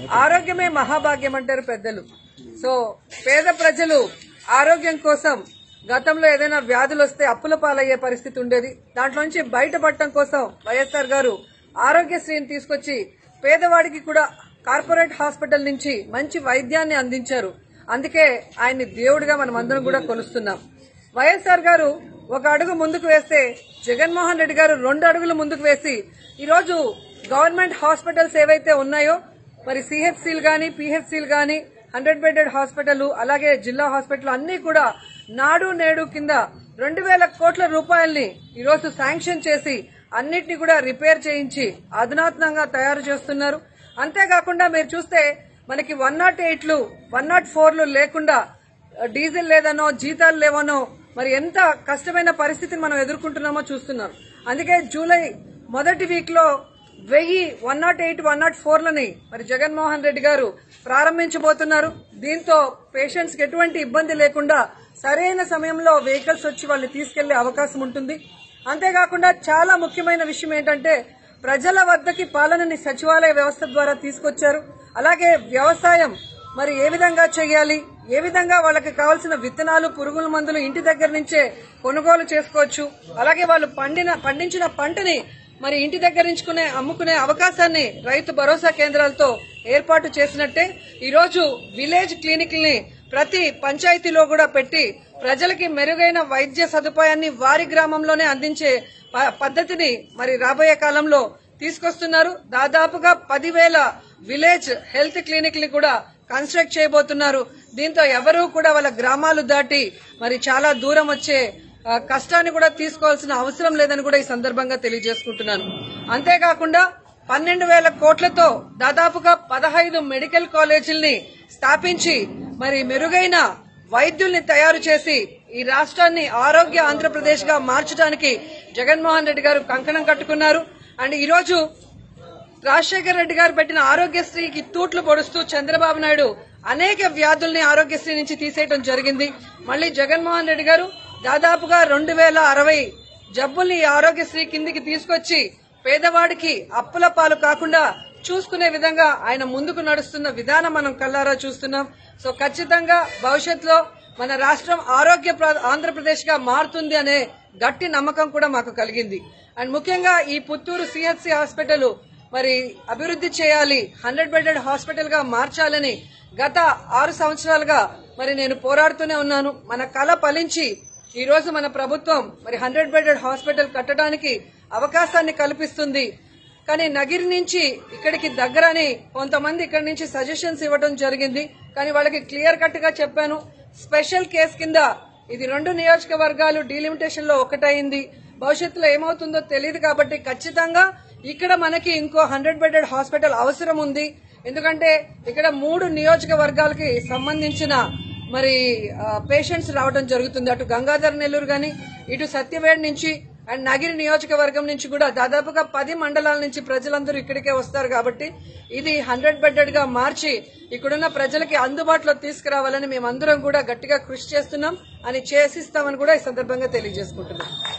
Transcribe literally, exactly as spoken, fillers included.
ఆరోగ్యమే మహాభాగ్యం అంటారు పెద్దలు. సో పేద ప్రజలు ఆరోగ్యం కోసం గతంలో ఏదైనా వ్యాధులు వస్తే అప్పుల పాలయ్యే పరిస్థితి ఉండేది. దాంట్లో నుంచి బయటపడటం కోసం వైఎస్ఆర్ గారు ఆరోగ్యశ్రీని తీసుకొచ్చి పేదవాడికి కూడా కార్పొరేట్ హాస్పిటల్ నుంచి మంచి వైద్యాన్ని అందించారు. అందుకే ఆయన్ని దేవుడిగా మనం అందరం కూడా కొలుస్తున్నాం. వైఎస్ఆర్ గారు ఒక అడుగు ముందుకు వేస్తే జగన్మోహన్ రెడ్డి గారు రెండు అడుగులు ముందుకు వేసి ఈరోజు గవర్నమెంట్ హాస్పిటల్స్ ఏవైతే ఉన్నాయో మరి సిహెచ్సీలు గాని పిహెచ్సీలు గాని హండ్రెడ్ బెడెడ్ హాస్పిటల్ అలాగే జిల్లా హాస్పిటల్ అన్ని కూడా నాడు నేడు కింద రెండు వేల కోట్ల రూపాయల్ని ఈరోజు శాంక్షన్ చేసి అన్నిటిని కూడా రిపేర్ చేయించి అధునాతనంగా తయారు చేస్తున్నారు. అంతేకాకుండా మీరు చూస్తే మనకి వన్ నాట్ ఎయిట్లు వన్ నాట్ ఫోర్లు లేకుండా డీజిల్ లేదనో జీతాలు లేవనో మరి ఎంత కష్టమైన పరిస్థితిని మనం ఎదుర్కొంటున్నామో చూస్తున్నాం. అందుకే జూలై మొదటి వీక్ లో వెయ్యి one nought eight one nought ఫోర్లని మరి జగన్మోహన్ రెడ్డి గారు ప్రారంభించబోతున్నారు. దీంతో పేషెంట్స్ కి ఎటువంటి ఇబ్బంది లేకుండా సరైన సమయంలో వెహికల్స్ వచ్చి వాళ్ళని తీసుకెళ్లే అవకాశం ఉంటుంది. అంతేకాకుండా చాలా ముఖ్యమైన విషయం ఏంటంటే ప్రజల వద్దకి పాలనని సచివాలయ వ్యవస్థ ద్వారా తీసుకొచ్చారు. అలాగే వ్యవసాయం మరి ఏ విధంగా చేయాలి, ఏ విధంగా వాళ్ళకి కావాల్సిన విత్తనాలు పురుగుల మందులు ఇంటి దగ్గర నుంచే కొనుగోలు చేసుకోవచ్చు. అలాగే వాళ్ళు పండిన పండించిన పంటని మరి ఇంటి దగ్గర నుంచుకునే అమ్ముకునే అవకాశాన్ని రైతు భరోసా కేంద్రాలతో ఏర్పాటు చేసినట్టే ఈరోజు విలేజ్ క్లినిక్ల్ని ప్రతి పంచాయతీలో కూడా పెట్టి ప్రజలకి మెరుగైన వైద్య సదుపాయాన్ని వారి గ్రామంలోనే అందించే పద్ధతిని మరి రాబోయే కాలంలో తీసుకొస్తున్నారు. దాదాపుగా పదివేల విలేజ్ హెల్త్ క్లినిక్ ని కూడా కన్స్ట్రక్ట్ చేయబోతున్నారు. దీంతో ఎవరూ కూడా వాళ్ళ గ్రామాలు దాటి మరి చాలా దూరం వచ్చే కష్టాన్ని కూడా తీసుకోవాల్సిన అవసరం లేదని కూడా ఈ సందర్భంగా తెలియజేసుకుంటున్నాను. అంతేకాకుండా పన్నెండు వేల కోట్లతో దాదాపుగా పదహైదు మెడికల్ కాలేజీల్ని స్థాపించి మరి మెరుగైన వైద్యుల్ని తయారు చేసి ఈ రాష్ట్రాన్ని ఆరోగ్య ఆంధ్రప్రదేశ్ గా మార్చడానికి జగన్మోహన్ రెడ్డి గారు కంకణం కట్టుకున్నారు. అండ్ ఈ రోజు రాజశేఖర రెడ్డి గారు పెట్టిన ఆరోగ్యశ్రీకి తూట్లు పొడుస్తూ చంద్రబాబు నాయుడు అనేక వ్యాధుల్ని ఆరోగ్యశ్రీ నుంచి తీసేయడం జరిగింది. మళ్లీ జగన్మోహన్ రెడ్డి గారు దాదాపుగా రెండు వేల అరవై జబ్బుల్ని ఆరోగ్యశ్రీ కిందికి తీసుకొచ్చి పేదవాడికి అప్పుల పాలు కాకుండా చూసుకునే విధంగా ఆయన ముందుకు నడుస్తున్న విధానం మనం కల్లారా చూస్తున్నాం. సో ఖచ్చితంగా భవిష్యత్తులో మన రాష్ట్రం ఆరోగ్య ఆంధ్రప్రదేశ్ గా మారుతుంది అనే గట్టి నమ్మకం కూడా మాకు కలిగింది. అండ్ ముఖ్యంగా ఈ పుత్తూరు సిహెచ్సి హాస్పిటల్ మరి అభివృద్ది చేయాలి, హండ్రెడ్ బెడెడ్ హాస్పిటల్ గా మార్చాలని గత ఆరు సంవత్సరాలుగా మరి నేను పోరాడుతూనే ఉన్నాను. మన కళ ఫలించి ఈ రోజు మన ప్రభుత్వం మరి హండ్రెడ్ బెడెడ్ హాస్పిటల్ కట్టడానికి అవకాశాన్ని కల్పిస్తుంది. కానీ నగిరి నుంచి ఇక్కడికి దగ్గరని కొంతమంది ఇక్కడి నుంచి సజెషన్స్ ఇవ్వడం జరిగింది. కానీ వాళ్ళకి క్లియర్ కట్ గా చెప్పాను, స్పెషల్ కేసు కింద ఇది రెండు నియోజకవర్గాలు డీలిమిటేషన్ లో ఒకటైంది. భవిష్యత్తులో ఏమవుతుందో తెలియదు కాబట్టి ఖచ్చితంగా ఇక్కడ మనకి ఇంకో హండ్రెడ్ బెడెడ్ హాస్పిటల్ అవసరం ఉంది. ఎందుకంటే ఇక్కడ మూడు నియోజకవర్గాలకి సంబంధించిన మరి పేషెంట్స్ రావడం జరుగుతుంది. అటు గంగాధర్ నెల్లూరు గాని ఇటు సత్యవేడ్ నుంచి అండ్ నగిరి నియోజకవర్గం నుంచి కూడా దాదాపుగా పది మండలాల నుంచి ప్రజలందరూ ఇక్కడికే వస్తారు. కాబట్టి ఇది హండ్రెడ్ బెడెడ్ గా మార్చి ఇక్కడున్న ప్రజలకి అందుబాటులో తీసుకురావాలని మేమందరం కూడా గట్టిగా కృషి చేస్తున్నాం అని చేసిస్తామని కూడా ఈ సందర్భంగా తెలియజేసుకుంటున్నాం.